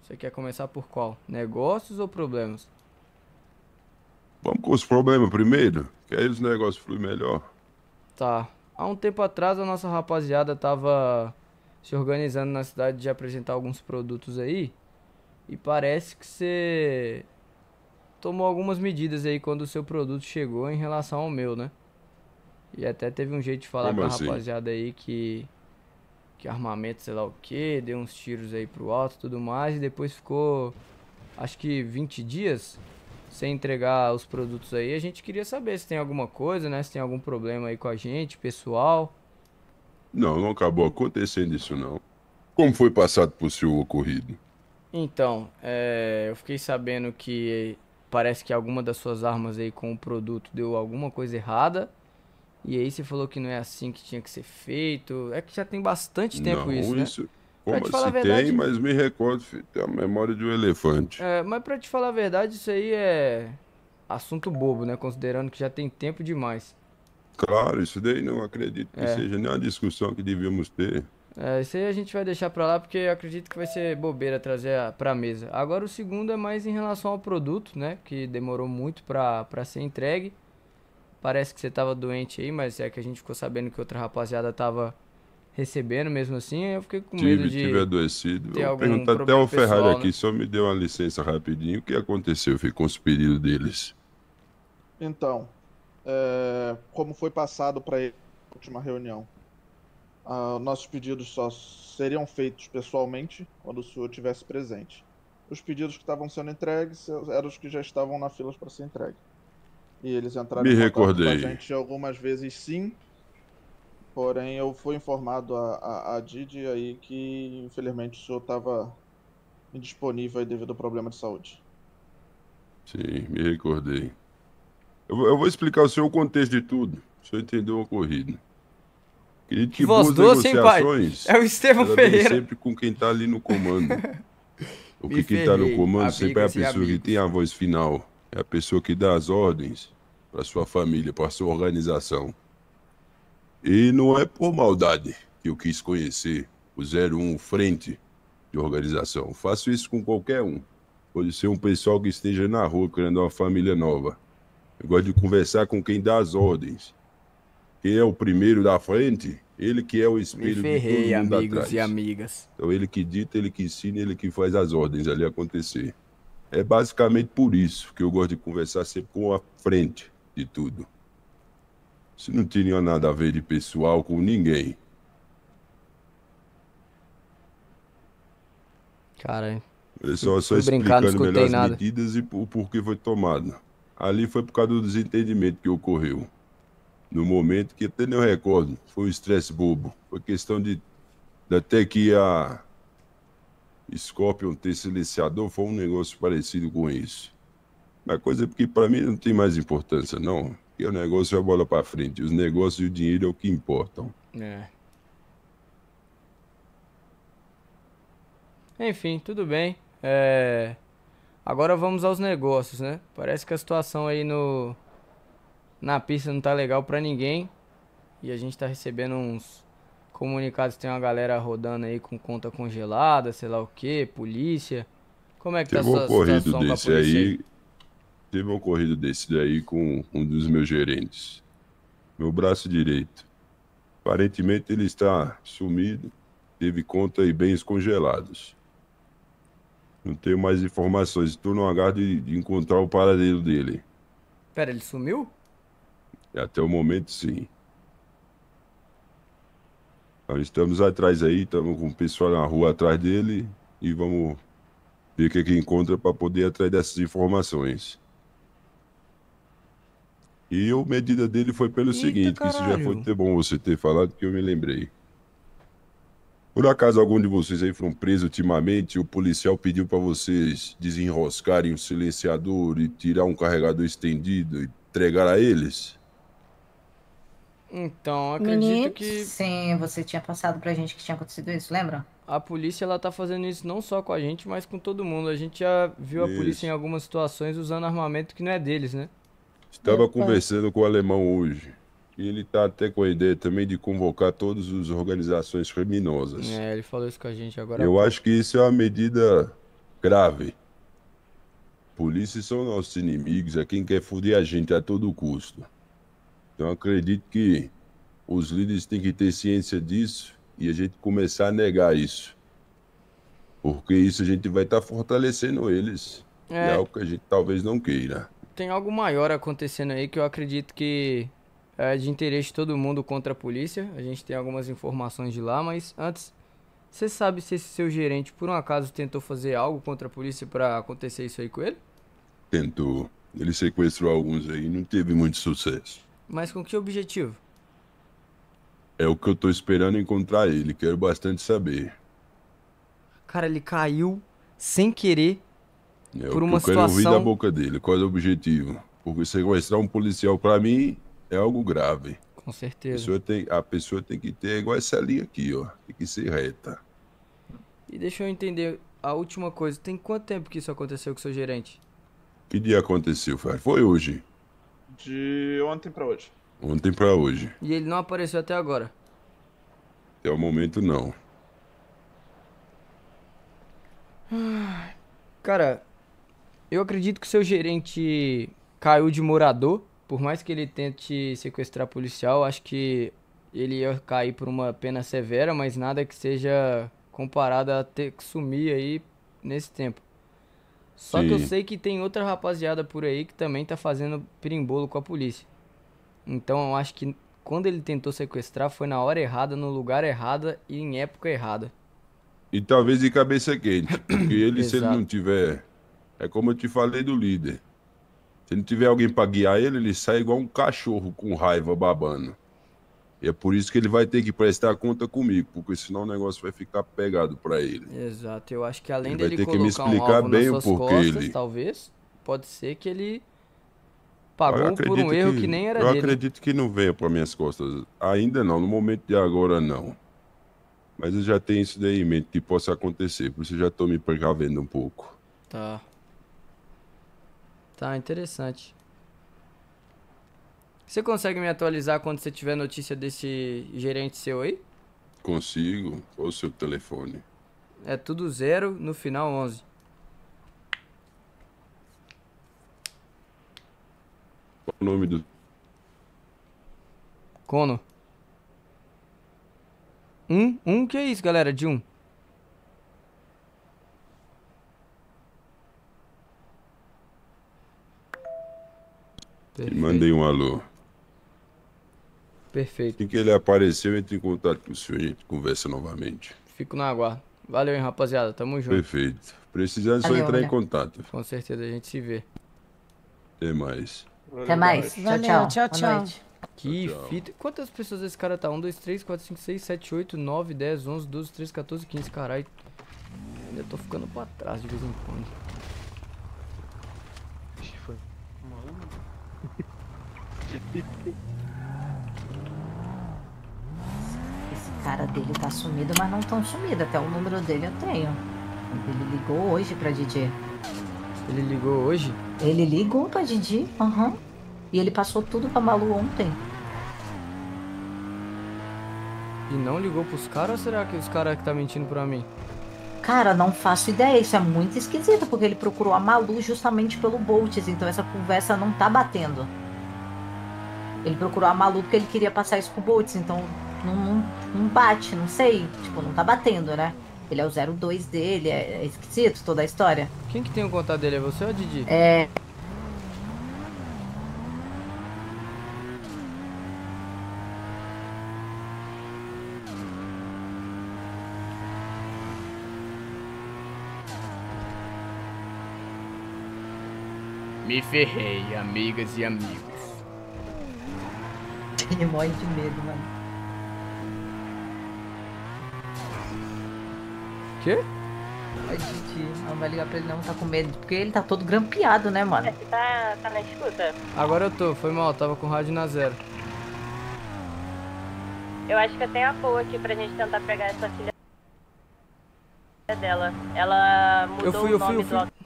Você quer começar por qual? Negócios ou problemas? Vamos com os problemas primeiro, que aí os negócios fluem melhor. Tá. Há um tempo atrás a nossa rapaziada tava se organizando na cidade de apresentar alguns produtos aí. E parece que você tomou algumas medidas aí quando o seu produto chegou em relação ao meu, né? E até teve um jeito de falar Como com a assim? rapaziada aí que armamento, sei lá o que, deu uns tiros aí pro alto e tudo mais, e depois ficou, acho que 20 dias sem entregar os produtos aí. A gente queria saber se tem alguma coisa, né? Se tem algum problema aí com a gente, pessoal. Não, não acabou acontecendo isso não. Como foi passado por seu ocorrido? Então, eu fiquei sabendo que parece que alguma das suas armas aí com o produto deu alguma coisa errada. E aí você falou que não é assim que tinha que ser feito. É que já tem bastante tempo isso, Não, né? isso. Pra Como te falar a assim tem, verdade, mas me recordo, filho, tem a memória de um elefante. mas pra te falar a verdade, isso aí é assunto bobo, né? Considerando que já tem tempo demais. Claro, isso daí não acredito que É, seja nem uma discussão que devíamos ter. isso aí a gente vai deixar pra lá porque eu acredito que vai ser bobeira trazer pra mesa. Agora o segundo é mais em relação ao produto, né? Que demorou muito pra ser entregue. Parece que você tava doente aí, mas é que a gente ficou sabendo que outra rapaziada tava recebendo mesmo assim. Aí eu fiquei com medo Tive de adoecido. ter Vou algum perguntar até problema ao Ferrari pessoal, né? aqui, só me deu uma licença rapidinho. O que aconteceu, filho, com os pedidos deles? Então, como foi passado para ele na última reunião, nossos pedidos só seriam feitos pessoalmente quando o senhor estivesse presente. Os pedidos que estavam sendo entregues eram os que já estavam na fila para ser entregue. E eles entraram Me em contato com a recordei. gente algumas vezes sim, porém eu fui informado a Didi aí que infelizmente o senhor estava indisponível aí devido ao problema de saúde. Sim, me recordei. Eu vou explicar ao senhor o contexto de tudo. O senhor entendeu o ocorrido. Acredito Que que voz boas doce, hein, pai? negociações, É o Estevão ela vem Ferreira. sempre com quem está ali no comando. Me Porque quem está no ferrei. comando sempre é a Amigas e pessoa que tem amigos. a voz final. É a pessoa que dá as ordens para sua família, para sua organização. E não é por maldade que eu quis conhecer o 01 Frente de Organização. Faço isso com qualquer um. Pode ser um pessoal que esteja na rua criando uma família nova. Eu gosto de conversar com quem dá as ordens. Quem é o primeiro da frente, ele que é o Me espelho de todo ferrei, mundo amigos e atrás. amigas. Então ele que dita, ele que ensina, ele que faz as ordens ali acontecer. É basicamente por isso que eu gosto de conversar sempre com a frente de tudo. Isso não tinha nada a ver de pessoal com ninguém. Cara, Ele só fui brincar, não explicando melhor escutei as nada. medidas e o porquê foi tomado. Ali foi por causa do desentendimento que ocorreu. No momento que até nem eu recordo, foi um estresse bobo. Foi questão de até que a Scorpion ter silenciador, foi um negócio parecido com isso. Mas coisa que para mim não tem mais importância, não. Porque o negócio é a bola para frente. Os negócios e o dinheiro é o que importam. É. Enfim, tudo bem. Agora vamos aos negócios, né? Parece que a situação aí no na pista não tá legal pra ninguém. E a gente tá recebendo uns comunicados, tem uma galera rodando aí com conta congelada, sei lá o que, polícia. Como é que tá a Teve um sua ocorrido situação com a desse polícia aí? aí, teve um ocorrido desse daí com um dos meus gerentes, meu braço direito. Aparentemente ele está sumido, teve conta e bens congelados. Não tenho mais informações, estou no aguardo de encontrar o paradeiro dele. Pera, ele sumiu? E até o momento, sim. Nós estamos atrás aí, estamos com o pessoal na rua atrás dele e vamos ver o que que encontra para poder ir atrás dessas informações. E a medida dele foi pelo Eita seguinte, que isso já foi caralho. até bom você ter falado, que eu me lembrei. Por acaso algum de vocês aí foram presos ultimamente, o policial pediu para vocês desenroscarem o silenciador e tirar um carregador estendido e entregar a eles? Então, acredito Menino, que sim, você tinha passado pra gente que tinha acontecido isso, lembra? a polícia ela tá fazendo isso não só com a gente, mas com todo mundo. A gente já viu a polícia em Isso. algumas situações usando armamento que não é deles, né? Estava Epa. conversando com o alemão hoje. E ele está até com a ideia também de convocar todas as organizações criminosas. É, ele falou isso com a gente agora há Eu acho pouco. que isso é uma medida grave. Polícia são nossos inimigos, é quem quer foder a gente a todo custo. Então acredito que os líderes têm que ter ciência disso e a gente começar a negar isso. Porque isso a gente vai estar fortalecendo eles. E é É, algo que a gente talvez não queira. tem algo maior acontecendo aí que eu acredito que é de interesse de todo mundo contra a polícia. A gente tem algumas informações de lá, mas antes, você sabe se esse seu gerente por um acaso tentou fazer algo contra a polícia pra acontecer isso aí com ele? Tentou. Ele sequestrou alguns aí e não teve muito sucesso. Mas com que objetivo? É o que eu tô esperando encontrar ele, quero bastante saber. Cara, ele caiu sem querer É por o que uma eu quero ouvir da situação. boca dele, qual é o objetivo. Porque sequestrar um policial pra mim é algo grave. Com A certeza. pessoa tem que ter igual essa linha aqui, ó. Tem que ser reta. E deixa eu entender a última coisa. Tem quanto tempo que isso aconteceu com o seu gerente? Que dia aconteceu, Fer? Foi hoje. De ontem pra hoje. Ontem pra hoje. E ele não apareceu até agora. Até o momento, não. Cara, eu acredito que o seu gerente caiu de morador. Por mais que ele tente sequestrar policial, acho que ele ia cair por uma pena severa, mas nada que seja comparado a ter que sumir aí nesse tempo. Só que eu Sim. sei que tem outra rapaziada por aí que também tá fazendo perimbolo com a polícia. Então eu acho que quando ele tentou sequestrar foi na hora errada, no lugar errado e em época errada. E talvez de cabeça quente, porque ele, se ele Exato. não tiver. É como eu te falei do líder. Se não tiver alguém pra guiar ele, ele sai igual um cachorro com raiva babando. E é por isso que ele vai ter que prestar conta comigo, porque senão o negócio vai ficar pegado pra ele. Exato. Eu acho que além Ele vai dele ter que me colocar um explicar alvo nas bem o suas porquê costas, ele. talvez, pode ser que ele Eu pagou por um acredito erro que que, nem era eu dele, né? acredito que não venha para minhas costas. Ainda não, no momento de agora não. Mas eu já tenho isso daí em mente que possa acontecer, por isso eu já estou me precavendo um pouco. Tá. Tá, interessante. Você consegue me atualizar quando você tiver notícia desse gerente seu aí? Consigo? Qual o seu telefone? É tudo zero, no final 11. Qual o nome do. Cono. Que é isso, galera? De um. E Perfeito. mandei um alô. Perfeito. Assim que ele apareceu, entre em contato com o senhor e a gente conversa novamente. Fico no aguardo. Valeu, hein, rapaziada. Tamo junto. Perfeito. Precisando, é só Valeu, entrar em valeu. contato. Com certeza a gente se vê. Até mais. Até mais. Tchau, Valeu, tchau. tchau, Boa tchau. noite. Que Tchau, tchau. fita. Quantas pessoas esse cara tá? 1, 2, 3, 4, 5, 6, 7, 8, 9, 10, 11, 12, 13, 14, 15. Caralho. Ainda tô ficando pra trás de vez em quando. Acho que foi. Esse cara dele tá sumido, mas não tão sumido. Até o número dele eu tenho. Ele ligou hoje pra Didi. Ele ligou hoje? Ele ligou pra Didi, aham. E ele passou tudo pra Malu ontem. E não ligou pros caras ou será que os caras que tá mentindo pra mim? Cara, não faço ideia. Isso é muito esquisito, porque ele procurou a Malu justamente pelo Boltz. Então essa conversa não tá batendo. Ele procurou a Malu porque ele queria passar isso pro Boltz. Então não bate, não sei. Tipo, não tá batendo, né? Ele é o 02 dele, é esquisito toda a história. Quem que tem o contato dele? É você ou a Didi? É. Me ferrei, amigas e amigos. Ele morre de medo, mano. Quê? A Didi não vai ligar pra ele não, tá com medo. Porque ele tá todo grampeado, né, mano? Você tá na escuta? Agora eu tô, foi mal, tava com o rádio na zero. Eu acho que eu tenho a boa aqui pra gente tentar pegar essa filha dela. Ela mudou o nome do auto.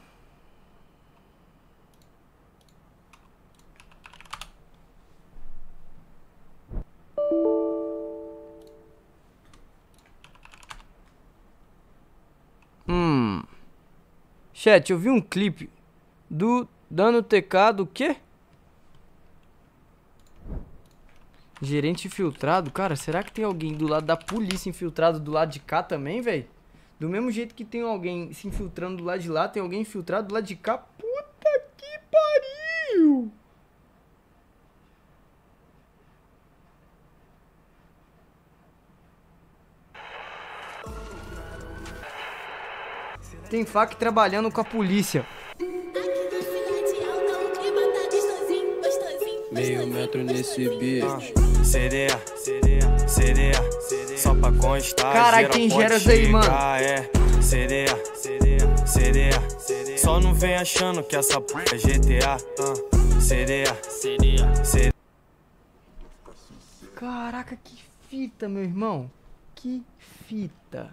Chat, eu vi um clipe do Dano TK do quê? Gerente infiltrado? Cara, será que tem alguém do lado da polícia infiltrado do lado de cá também, velho? Do mesmo jeito que tem alguém se infiltrando do lado de lá, tem alguém infiltrado do lado de cá. Puta que pariu! Tem fac trabalhando com a polícia. Meio metro nesse beat. Sereia, só pra constar. Caralho, quem gera isso aí, mano? Sereia, só não vem achando que essa p é GTA. Sereia. Caraca, que fita, meu irmão. Que fita.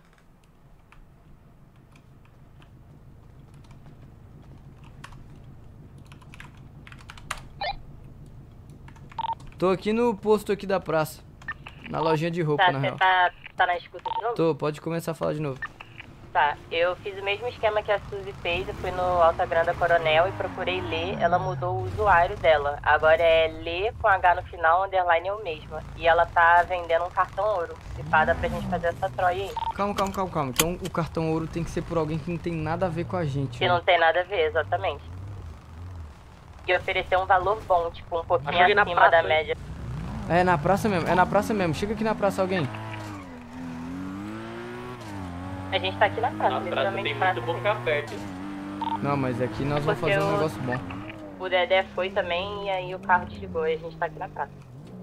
Tô aqui no posto aqui da praça. Na lojinha de roupa, Tá, na você real. tá na escuta de novo? Tô, pode começar a falar de novo. Tá, eu fiz o mesmo esquema que a Suzy fez, eu fui no Altagranda Coronel e procurei Lê, ela mudou o usuário dela. Agora é Lê com H no final, underline eu mesma. E ela tá vendendo um cartão ouro. Se pá, dá pra gente fazer essa troia aí. Calma. Então o cartão ouro tem que ser por alguém que não tem nada a ver com a gente. Que né? não tem nada a ver, exatamente. E oferecer um valor bom, tipo um pouquinho acima da média. É na praça mesmo. Chega aqui na praça alguém. A gente tá aqui na praça, literalmente tem praça. muito boca aberta. Não, mas aqui nós vamos Porque fazer um eu- negócio bom. O Dedé foi também e aí o carro desligou e a gente tá aqui na praça.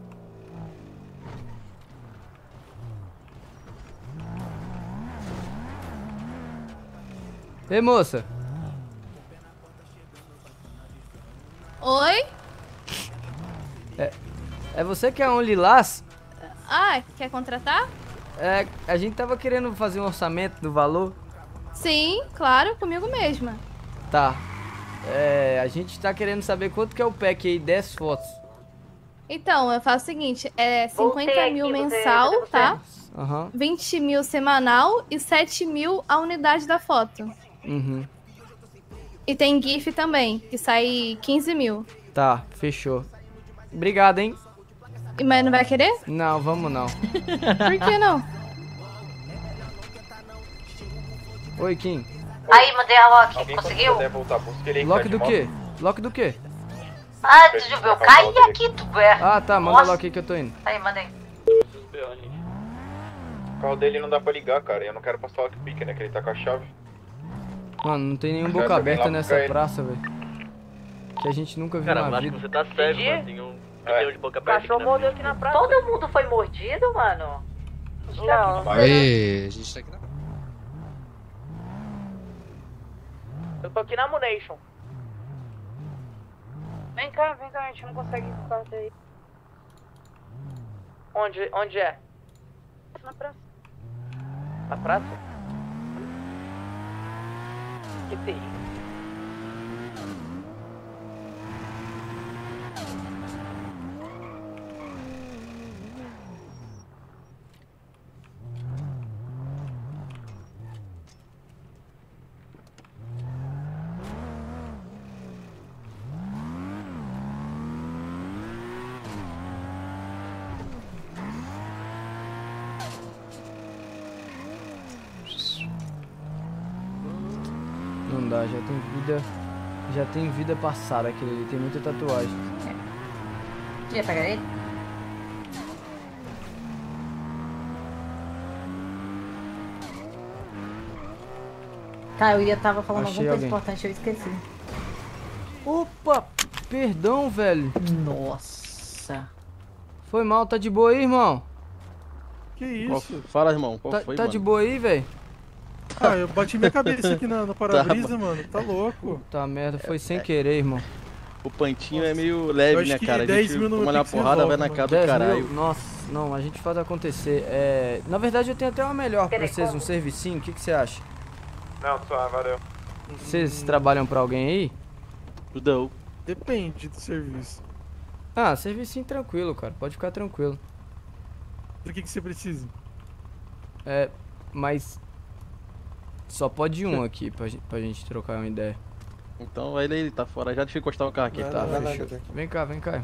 Ei, moça. Oi? É você que é um lilás? Ah, quer contratar? É, a gente tava querendo fazer um orçamento do valor. Sim, claro, comigo mesma. Tá. É, a gente tá querendo saber quanto que é o pack aí, 10 fotos. Então, eu faço o seguinte, é 50 Voltei mil aqui, mensal, você- tá? Aham. 20 mil semanal e 7 mil a unidade da foto. Uhum. E tem GIF também, que sai 15 mil. Tá, fechou. Obrigado, hein? E mas não vai querer? Não, vamos não. Por que não? Oi, Kim. Aí, mandei a Loki. Alguém Conseguiu? puder voltar, busca ele aí, Lock tá de do moto. quê? Lock do quê? Ah, deixa eu ver. Eu caí aqui, tu é. Ah, tá, manda Nossa. lock aí que eu tô indo. Aí, mandei. O carro dele não dá pra ligar, cara. Eu não quero passar o lockpick, né? Que ele tá com a chave. Mano, não tem nenhum Cara, boca alguém lá aberta buscar nessa ele. praça, velho. Que a gente nunca viu Cara, eu na acho que vida. você tá certo, mano. Tem um caminhão de boca aberta Cachorro mordeu aqui na praça. Todo mundo foi mordido, mano? Não, Vai. Aê, a gente tá aqui na... eu tô aqui na Munation. Vem cá, a gente não consegue ir pro carro daí. Onde é? Na praça. Na praça? Que tem? Não dá, já tem vida. Já tem vida passada aquele ali, tem muita tatuagem. Quer pegar ele? Tá, tava falando Achei alguma coisa alguém. importante, eu esqueci. Opa! Perdão, velho. Nossa. Foi mal, tá de boa aí, irmão? Que isso? Fala, irmão, qual Tá, foi, tá mano? de boa aí, velho? Ah, eu bati minha cabeça aqui no para-brisa, mano. Tá louco. Tá merda, foi sem querer, irmão. O pantinho é meio Eu leve, acho né, que cara? A 10 gente mil no toma meu uma Pix porrada, vai resolve, na mano. cara do 10 caralho. mil? Nossa, não, a gente faz acontecer. É... Na verdade, eu tenho até uma melhor pra Peraí, vocês, um como? servicinho. O que você acha? Não, só, valeu. Vocês trabalham pra alguém aí? Tudão. Depende do serviço. Ah, servicinho tranquilo, cara. Pode ficar tranquilo. Por que você precisa? É, mas... Só pode um aqui pra gente trocar uma ideia. Então vai ele tá fora já, deixa eu encostar o carro aqui. Tá, fechou. Vem cá, vem cá.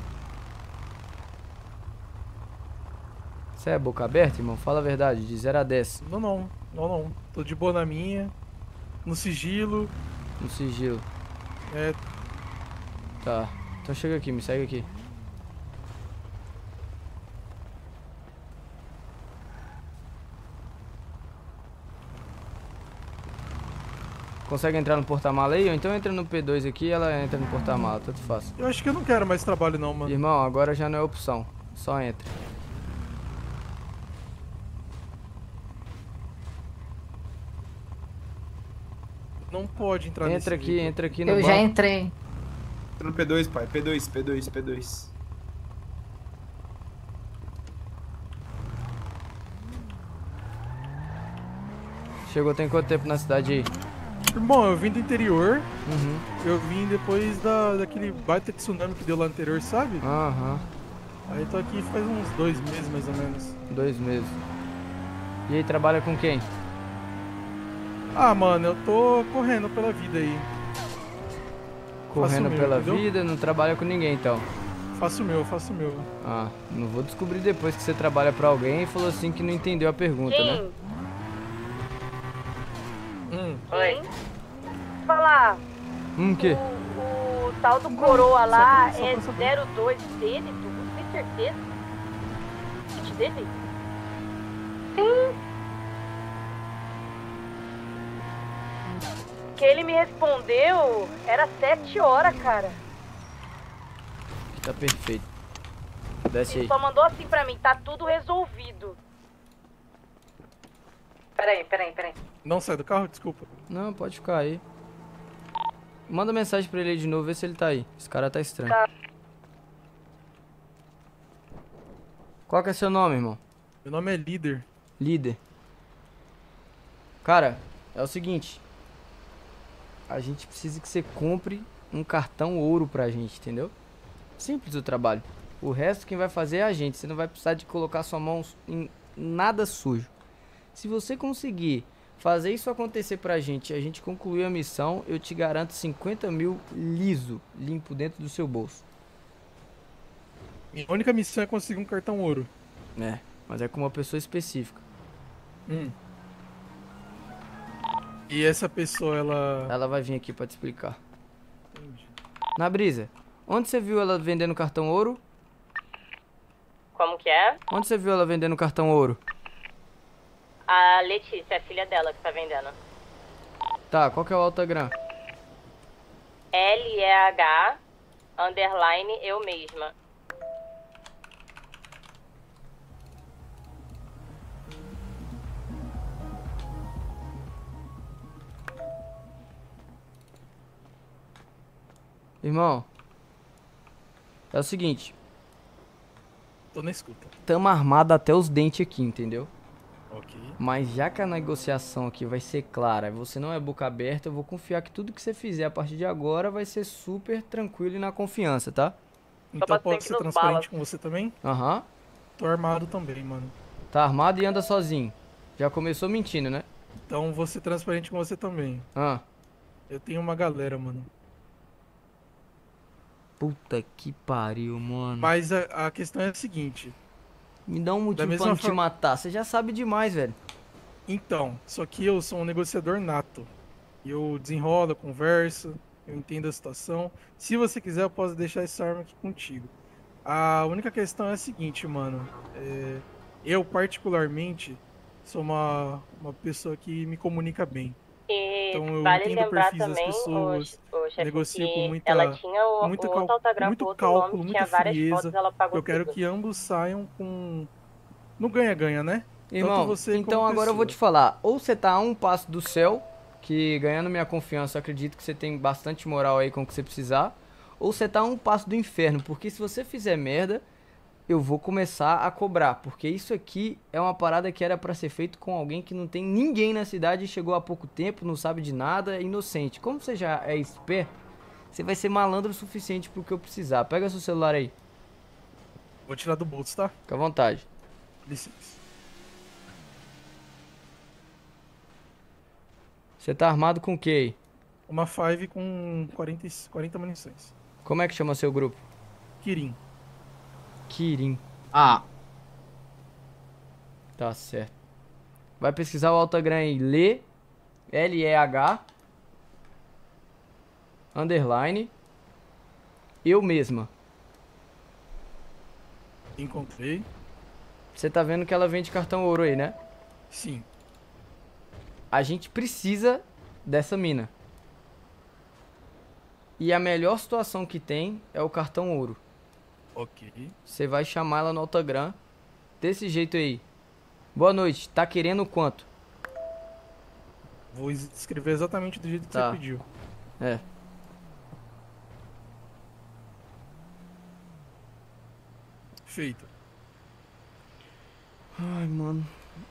Você é boca aberta, irmão? Fala a verdade, de 0 a 10. Não. Tô de boa na minha. No sigilo. No sigilo. É. Tá. Então chega aqui, me segue aqui. Consegue entrar no porta-mala aí? Ou então entra no P2 aqui e ela entra no porta-mala, tanto faz. Eu acho que eu não quero mais trabalho não, mano. Irmão, agora já não é opção. Só entra. Não pode entrar nesse veículo. Entra aqui no Eu banco. já entrei. No P2, pai. P2. Chegou tem quanto tempo na cidade aí? Irmão, eu vim do interior. Uhum. Eu vim depois daquele baita tsunami que deu lá anterior, sabe? Aham. Aí tô aqui faz uns 2 meses, mais ou menos. 2 meses. E aí, trabalha com quem? Ah, mano, eu tô correndo pela vida aí. Correndo Faço o meu, pela entendeu? vida, não trabalha com ninguém então. Faço o meu. Ah, não vou descobrir depois que você trabalha pra alguém e falou assim que não entendeu a pergunta, né? Oi. Falar. O quê? O tal do coroa lá é 02 dele, tu tem certeza? Kit dele? Sim. Que ele me respondeu era 7 horas, cara. Tá perfeito. Desce Ele aí. só mandou assim pra mim, tá tudo resolvido. Peraí. Não sai do carro? Desculpa. Não, pode ficar aí. Manda mensagem pra ele aí de novo, vê se ele tá aí. Esse cara tá estranho. Tá. Qual que é seu nome, irmão? Meu nome é Líder. Líder. Cara, é o seguinte. A gente precisa que você compre um cartão ouro pra gente, entendeu? Simples o trabalho. O resto quem vai fazer é a gente. Você não vai precisar de colocar sua mão em nada sujo. Se você conseguir fazer isso acontecer pra gente e a gente concluir a missão, eu te garanto 50 mil liso, limpo dentro do seu bolso. Minha única missão é conseguir um cartão ouro. É, mas é com uma pessoa específica. E essa pessoa, ela... Ela vai vir aqui pra te explicar. Na brisa, onde você viu ela vendendo cartão ouro? Como que é? Onde você viu ela vendendo cartão ouro? A Letícia, a filha dela que tá vendendo. Tá, qual que é o Altagram? LEH _ eu mesma. Irmão, é o seguinte. Tô na escuta. Tamo armado até os dentes aqui, entendeu? Ok. Mas já que a negociação aqui vai ser clara, você não é boca aberta, eu vou confiar que tudo que você fizer a partir de agora vai ser super tranquilo e na confiança, tá? Então pode ser transparente com você também? Aham. Tô armado também, mano. Tá armado e anda sozinho. Já começou mentindo, né? Então vou ser transparente com você também. Ah. Eu tenho uma galera, mano. Puta que pariu, mano. Mas a questão é a seguinte. Me dá um motivo pra não te matar. Você já sabe demais, velho. Então, só que eu sou um negociador nato. Eu desenrolo, converso, eu entendo a situação. Se você quiser, eu posso deixar essa arma aqui contigo. A única questão é a seguinte, mano. Eu, particularmente, sou uma pessoa que me comunica bem. E então eu vale entendo o lembrar perfil das também, pessoas, o chefe, negocio que com muita, ela tinha muito outro Altagram com outro cálculo, nome, muita tinha várias frieza. fotos, ela pagou Eu quero tudo. que ambos saiam com... no ganha-ganha, né? Irmão, você então como agora eu vou te falar. Ou você tá a um passo do céu, que ganhando minha confiança, eu acredito que você tem bastante moral aí com o que você precisar. Ou você tá a um passo do inferno, porque se você fizer merda, eu vou começar a cobrar. Porque isso aqui é uma parada que era pra ser feito com alguém que não tem ninguém na cidade, chegou há pouco tempo, não sabe de nada, é inocente. Como você já é esperto, você vai ser malandro o suficiente pro que eu precisar. Pega seu celular aí. Vou tirar do bolso, tá? Fica à vontade. Licença. Você tá armado com o que aí? Uma 5 com 40 munições. Como é que chama seu grupo? Kirin. Kirin. Ah. Tá certo. Vai pesquisar o Altagram aí. Leh, L-E-H, underline, eu mesma. Encontrei. Você tá vendo que ela vende cartão ouro aí, né? Sim. A gente precisa dessa mina. E a melhor situação que tem é o cartão ouro. Ok. Você vai chamar ela no Altagram desse jeito aí. Boa noite, tá querendo quanto? Vou escrever exatamente do jeito que Tá. você pediu. É. Feito. Ai, mano.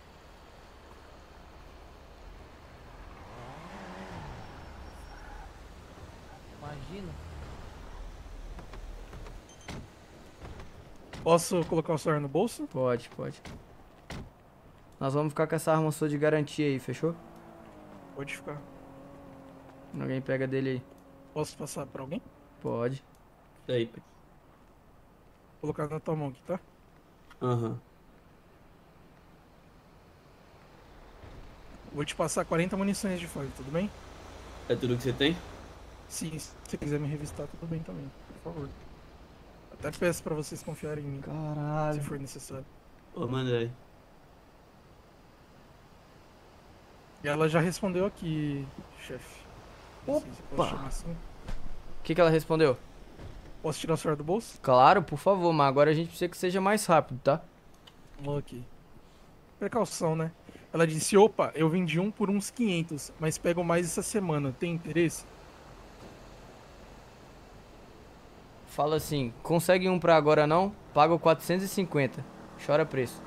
Imagina. Posso colocar o celular no bolso? Pode, pode. Nós vamos ficar com essa arma sua de garantia aí, fechou? Pode ficar. Alguém pega dele aí. Posso passar pra alguém? Pode. E aí, pai? Vou colocar na tua mão aqui, tá? Aham. Vou te passar 40 munições de fogo, tudo bem? É tudo que você tem? Sim, se você quiser me revistar, tudo bem também, por favor. Até peço pra vocês confiarem em mim. Caralho. Se for necessário. Pô, manda aí. E ela já respondeu aqui, chefe. Não sei se eu posso chamar assim. O que ela respondeu? Posso tirar o celular do bolso? Claro, por favor, mas agora a gente precisa que seja mais rápido, tá? Vamos aqui. Precaução, né? Ela disse, opa, eu vendi um por uns 500, mas pego mais essa semana. Tem interesse? Fala assim, consegue um pra agora não? Paga 450. Chora preço.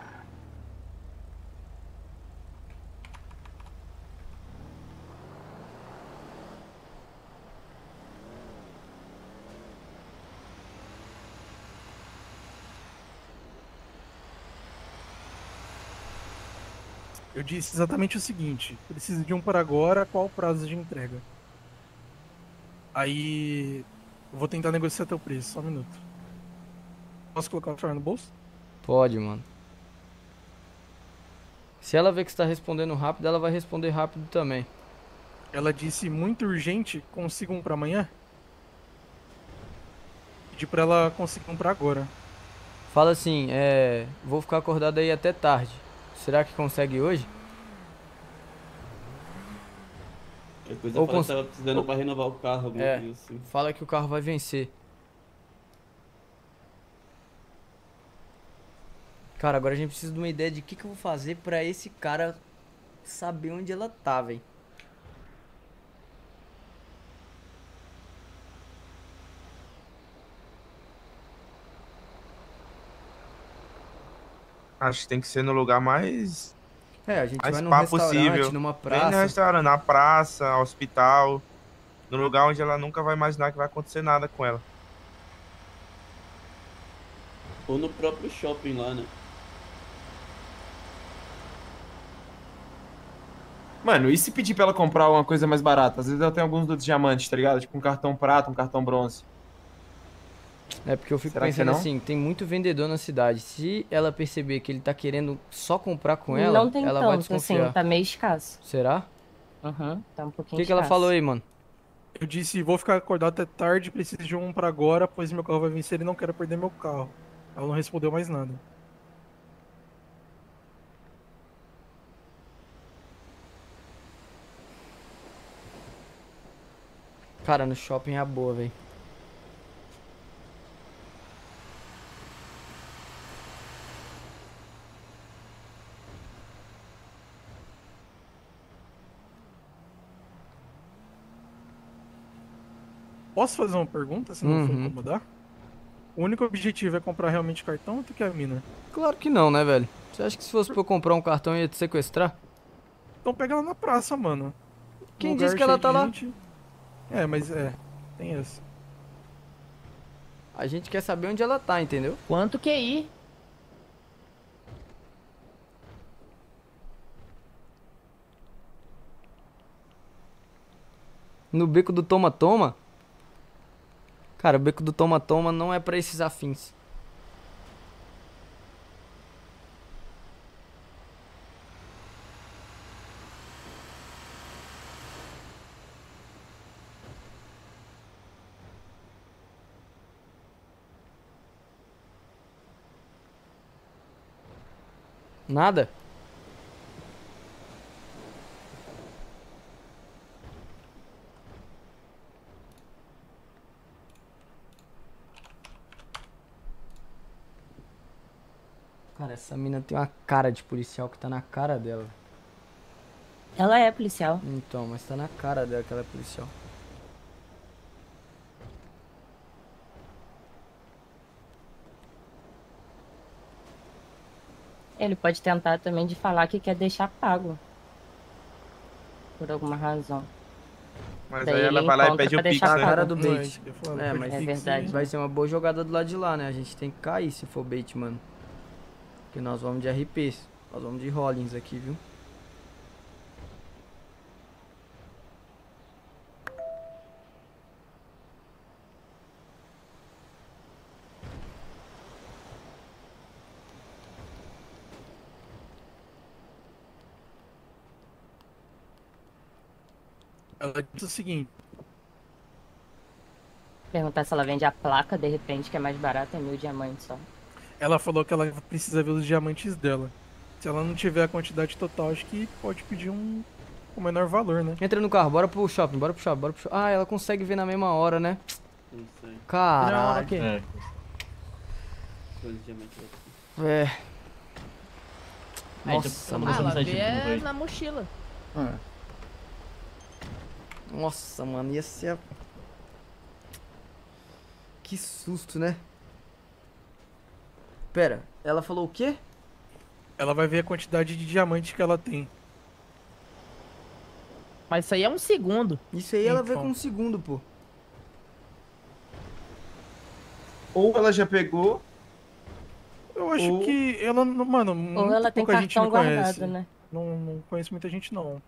Eu disse exatamente o seguinte, preciso de um para agora, qual o prazo de entrega? Aí, eu vou tentar negociar teu preço, só um minuto. Posso colocar o celular no bolso? Pode, mano. Se ela ver que você tá respondendo rápido, ela vai responder rápido também. Ela disse muito urgente, consigo um pra amanhã? Pedi pra ela conseguir um pra agora. Fala assim, vou ficar acordado aí até tarde. Será que consegue hoje? Depois Ou eu falei cons- que tava precisando pra renovar o carro, alguma coisa assim. Fala que o carro vai vencer. Cara, agora a gente precisa de uma ideia de o que eu vou fazer pra esse cara saber onde ela tá, velho. Acho que tem que ser no lugar mais. A gente mais vai num pá restaurante, possível. numa Bem praça. no restaurante, na praça, hospital. No lugar onde ela nunca vai imaginar que vai acontecer nada com ela. Ou no próprio shopping lá, né? Mano, e se pedir pra ela comprar uma coisa mais barata? Às vezes ela tem alguns dos diamantes, tá ligado? Tipo um cartão prata, um cartão bronze. É porque eu fico Será que pensando não? assim, tem muito vendedor na cidade. Se ela perceber que ele tá querendo só comprar com ela, Não tem ela vai tanto, desconfiar. assim, tá meio escasso. Será? Uhum, tá um O pouquinho que ela escasso. falou aí, mano? Eu disse, vou ficar acordado até tarde, preciso de um pra agora, pois meu carro vai vencer e não quero perder meu carro. Ela não respondeu mais nada. Cara, no shopping é a boa, velho. Posso fazer uma pergunta, se não for Uhum. incomodar? O único objetivo é comprar realmente cartão ou tu quer a mina? Claro que não, né, velho? Você acha que se fosse pra eu comprar um cartão eu ia te sequestrar? Então pega ela na praça, mano. Quem Lugar disse que ela cheio tá de lá? gente. É, mas tem essa. A gente quer saber onde ela tá, entendeu? Quanto QI? No beco do toma-toma? Cara, o beco do toma-toma não é pra esses afins. Nada? Cara, essa mina tem uma cara de policial que tá na cara dela. Ela é policial. Então, mas tá na cara dela que ela é policial. Ele pode tentar também de falar que quer deixar pago. Por alguma razão. Mas Daí aí ela ele vai lá e encontra pede pra o Pix, deixar né? Cara pago. do bait. É, mas É verdade. vai ser uma boa jogada do lado de lá, né? A gente tem que cair se for bait, mano. Porque nós vamos de RP. Nós vamos de Rollins aqui, viu? Ela disse o seguinte: Perguntar se ela vende a placa, de repente, que é mais barata, é 1000 diamantes só. ela falou que ela precisa ver os diamantes dela. Se ela não tiver a quantidade total, acho que pode pedir um menor valor, né? Entra no carro, bora pro shopping, bora pro shopping, bora pro shopping. Ah, ela consegue ver na mesma hora, né? Não sei. Caralho. Quantos diamantes É. Aí, Nossa, então, mano. ela Nossa, vê é na mochila. Nossa, mano, ia ser. Que susto, né? Pera, ela falou o quê? Ela vai ver a quantidade de diamante que ela tem. Mas isso aí é um segundo. Isso aí ela vê Então. com um segundo, pô. Ou ela já pegou. Eu acho que ela, mano, muito ela tem pouca gente cartão me conhece. guardado, né? Não conheço muita gente, não.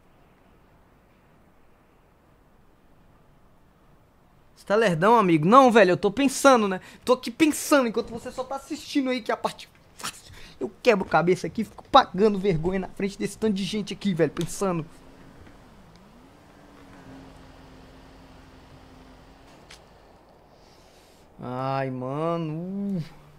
Você tá lerdão, amigo? Não, velho, eu tô pensando, né? Tô aqui pensando enquanto você só tá assistindo aí, que é a parte fácil. Eu quebro cabeça aqui, fico pagando vergonha na frente desse tanto de gente aqui, velho, pensando. Ai, mano.